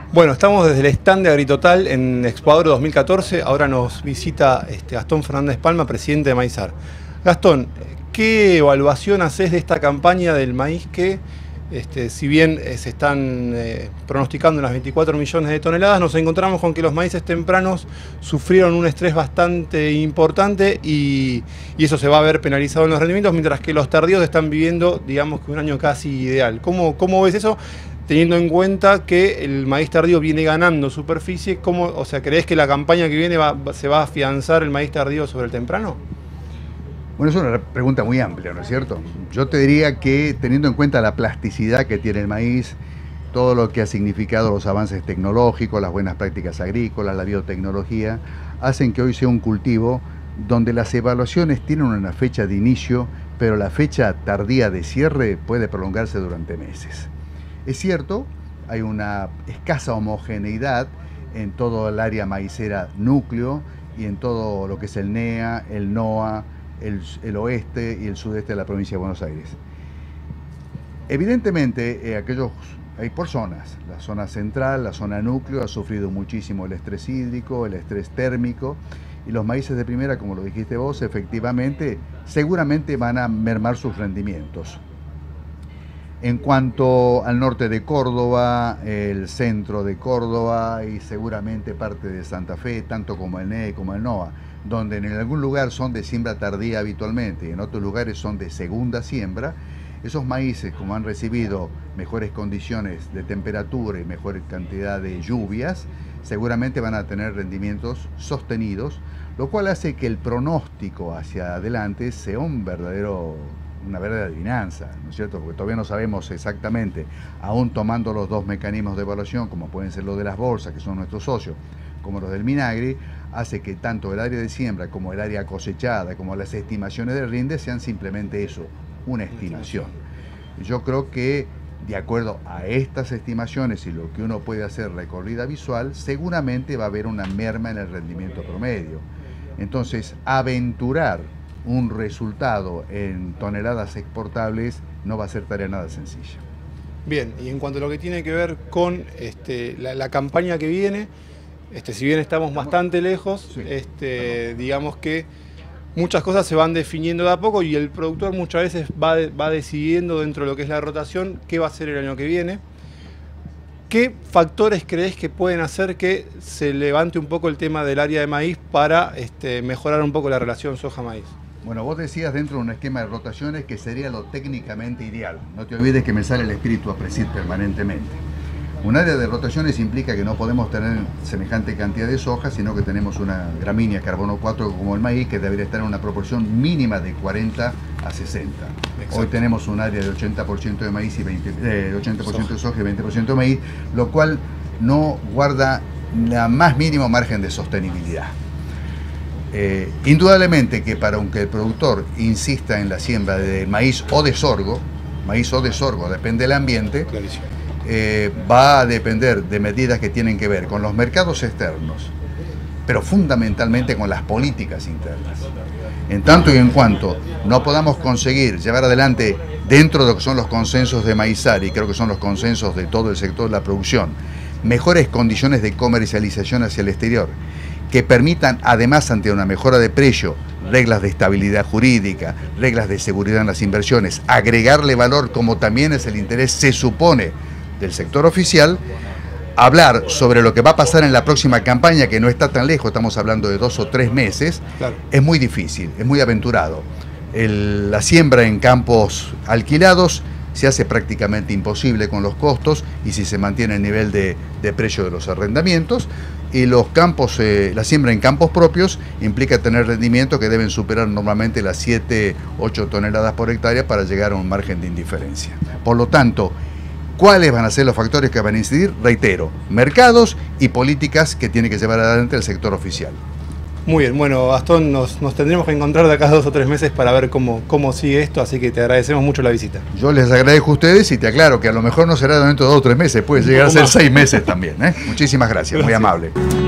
Bueno, estamos desde el stand de Agritotal en Expo Agro 2014. Ahora nos visita Gastón Fernández Palma, presidente de Maizar. Gastón, ¿qué evaluación haces de esta campaña del maíz que, si bien se están pronosticando unas 24 millones de toneladas, nos encontramos con que los maíces tempranos sufrieron un estrés bastante importante y eso se va a ver penalizado en los rendimientos, mientras que los tardíos están viviendo, digamos, que un año casi ideal? ¿Cómo ves eso? Teniendo en cuenta que el maíz tardío viene ganando superficie, ¿crees que la campaña que viene se va a afianzar el maíz tardío sobre el temprano? Bueno, es una pregunta muy amplia, ¿no es cierto? Yo te diría que, teniendo en cuenta la plasticidad que tiene el maíz, todo lo que ha significado los avances tecnológicos, las buenas prácticas agrícolas, la biotecnología, hacen que hoy sea un cultivo donde las evaluaciones tienen una fecha de inicio, pero la fecha tardía de cierre puede prolongarse durante meses. Es cierto, hay una escasa homogeneidad en todo el área maicera núcleo y en todo lo que es el NEA, el NOA, el oeste y el sudeste de la provincia de Buenos Aires. Evidentemente, hay por zonas. La zona central, la zona núcleo ha sufrido muchísimo el estrés hídrico, el estrés térmico, y los maíces de primera, como lo dijiste vos, efectivamente, seguramente van a mermar sus rendimientos. En cuanto al norte de Córdoba, el centro de Córdoba y seguramente parte de Santa Fe, tanto como el NEA como el NOA, donde en algún lugar son de siembra tardía habitualmente y en otros lugares son de segunda siembra, esos maíces, como han recibido mejores condiciones de temperatura y mejor cantidad de lluvias, seguramente van a tener rendimientos sostenidos, lo cual hace que el pronóstico hacia adelante sea una verdadera adivinanza, ¿no es cierto? Porque todavía no sabemos exactamente, aún tomando los dos mecanismos de evaluación, como pueden ser los de las bolsas, que son nuestros socios, como los del Minagri, hace que tanto el área de siembra como el área cosechada, como las estimaciones de rinde sean simplemente eso, una estimación. Yo creo que, de acuerdo a estas estimaciones y lo que uno puede hacer recorrida visual, seguramente va a haber una merma en el rendimiento promedio. Entonces, aventurar un resultado en toneladas exportables no va a ser tarea nada sencilla. Bien, y en cuanto a lo que tiene que ver con la campaña que viene, si bien estamos bastante lejos, sí, digamos que muchas cosas se van definiendo de a poco y el productor muchas veces va decidiendo dentro de lo que es la rotación qué va a hacer el año que viene. ¿Qué factores crees que pueden hacer que se levante un poco el tema del área de maíz para mejorar un poco la relación soja-maíz? Bueno, vos decías dentro de un esquema de rotaciones que sería lo técnicamente ideal. No te olvides que me sale el espíritu a presidir permanentemente. Un área de rotaciones implica que no podemos tener semejante cantidad de soja, sino que tenemos una gramínea carbono 4 como el maíz, que debería estar en una proporción mínima de 40 a 60. Exacto. Hoy tenemos un área de 80% de maíz y 80% de soja y 20% de maíz, lo cual no guarda la más mínimo margen de sostenibilidad. Indudablemente que para aunque el productor insista en la siembra de maíz o de sorgo, depende del ambiente, va a depender de medidas que tienen que ver con los mercados externos, pero fundamentalmente con las políticas internas. En tanto y en cuanto no podamos conseguir llevar adelante dentro de lo que son los consensos de Maizar, y creo que son los consensos de todo el sector de la producción, mejores condiciones de comercialización hacia el exterior, que permitan, además, ante una mejora de precio, reglas de estabilidad jurídica, reglas de seguridad en las inversiones, agregarle valor, como también es el interés, se supone, del sector oficial, hablar sobre lo que va a pasar en la próxima campaña, que no está tan lejos, estamos hablando de 2 o 3 meses, claro, es muy difícil, es muy aventurado. La siembra en campos alquilados se hace prácticamente imposible con los costos y si se mantiene el nivel de precio de los arrendamientos, y los campos, la siembra en campos propios implica tener rendimientos que deben superar normalmente las 7, 8 toneladas por hectárea para llegar a un margen de indiferencia. Por lo tanto, ¿cuáles van a ser los factores que van a incidir? Reitero, mercados y políticas que tiene que llevar adelante el sector oficial. Muy bien, bueno, Gastón, nos tendremos que encontrar de acá a 2 o 3 meses para ver cómo sigue esto, así que te agradecemos mucho la visita. Yo les agradezco a ustedes y te aclaro que a lo mejor no será dentro de 2 o 3 meses, puede llegar a ser 6 meses también. Muchísimas gracias, muy amable.